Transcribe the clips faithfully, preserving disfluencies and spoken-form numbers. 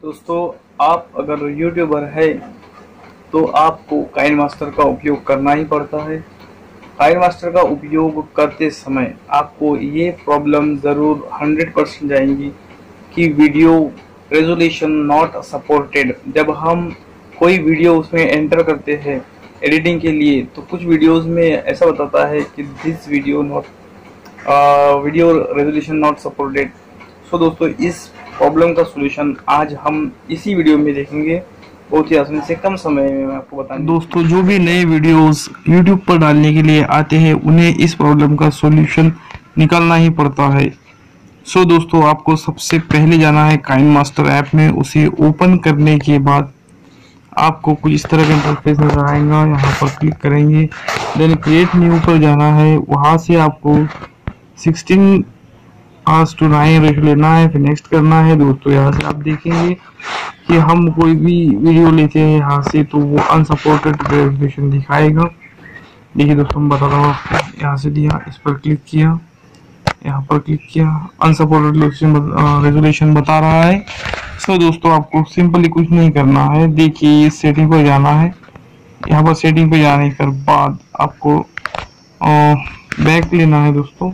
दोस्तों, आप अगर यूट्यूबर है तो आपको काइनमास्टर का उपयोग करना ही पड़ता है। काइनमास्टर का उपयोग करते समय आपको ये प्रॉब्लम ज़रूर हंड्रेड परसेंट जाएंगी कि वीडियो रेजोल्यूशन नॉट सपोर्टेड। जब हम कोई वीडियो उसमें एंटर करते हैं एडिटिंग के लिए तो कुछ वीडियोस में ऐसा बताता है कि this video not video resolution not supported. So दोस्तों, इस प्रॉब्लम का सॉल्यूशन आज हम इसी वीडियो में देखेंगे, बहुत ही आसानी से कम समय में मैं आपको बताऊंगा। दोस्तों, जो भी नए वीडियोस यूट्यूब पर डालने के लिए आते हैं उन्हें इस प्रॉब्लम का सॉल्यूशन निकालना ही पड़ता है। सो so, दोस्तों, आपको सबसे पहले जाना है काइनमास्टर ऐप में। उसे ओपन करने के बाद आपको कुछ इस तरह का इंटरफेस नजर आएगा। यहाँ पर क्लिक करेंगे, देन क्रिएट न्यू पर जाना है। वहाँ से आपको सिक्सटीन आवर्स टू नाइन रख लेना है, फिर नेक्स्ट करना है। दोस्तों, यहाँ से आप देखेंगे कि हम कोई भी वीडियो लेते हैं यहाँ से तो वो अनसपोर्टेड रेजोल्यूशन दिखाएगा। देखिए दोस्तों, मैं बता रहा हूँ आपको। यहाँ से दिया, इस पर क्लिक किया, यहाँ पर क्लिक किया, अनसपोर्टेड रेजोल्यूशन बता रहा है। सो दोस्तों, आपको सिंपली कुछ नहीं करना है। देखिए, इस सेटिंग पर जाना है। यहाँ पर सेटिंग पर जाने के बाद आपको बैक लेना है। दोस्तों,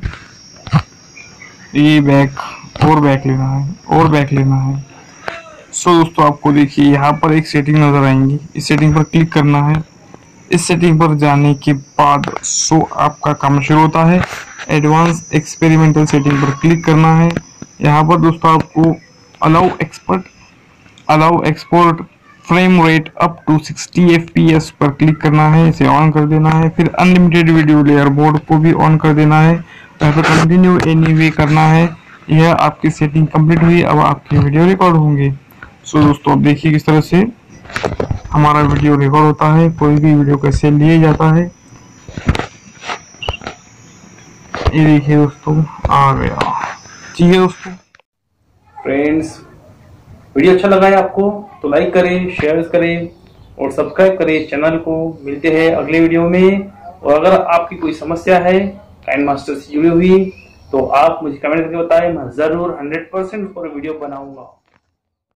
ये बैक और बैक लेना है और बैक लेना है। सो so, दोस्तों, आपको देखिए यहाँ पर एक सेटिंग नजर आएंगी। इस सेटिंग पर क्लिक करना है। इस सेटिंग पर जाने के बाद सो so, आपका काम शुरू होता है। एडवांस एक्सपेरिमेंटल सेटिंग पर क्लिक करना है। यहाँ पर दोस्तों आपको allow expert allow export frame rate up to sixty F P S पर क्लिक करना है। इसे ऑन कर देना है। फिर अनलिमिटेड वीडियो लेयर मोड को भी ऑन कर देना है। यहाँ पर कंटिन्यू एनीवे करना है। यह आपकी सेटिंग कंप्लीट हुई। अब आपके वीडियो रिकॉर्ड होंगे। सो so, दोस्तों, अब देखिए किस तरह से हमारा वीडियो रिकॉर्ड होता है, कोई भी वीडियो कैसे लिए जाता है। ये देखिए दोस्तों, आ गया। ठीक है दोस्तों, फ्रेंड्स, वीडियो अच्छा लगा है आपको तो लाइक करें, शेयर करें और सब्सक्राइब करें चैनल को। मिलते हैं अगले वीडियो में। और अगर आपकी कोई समस्या है काइनमास्टर से जुड़ी हुई तो आप मुझे कमेंट करके बताएं। मैं जरूर हंड्रेड परसेंट पर वीडियो बनाऊंगा।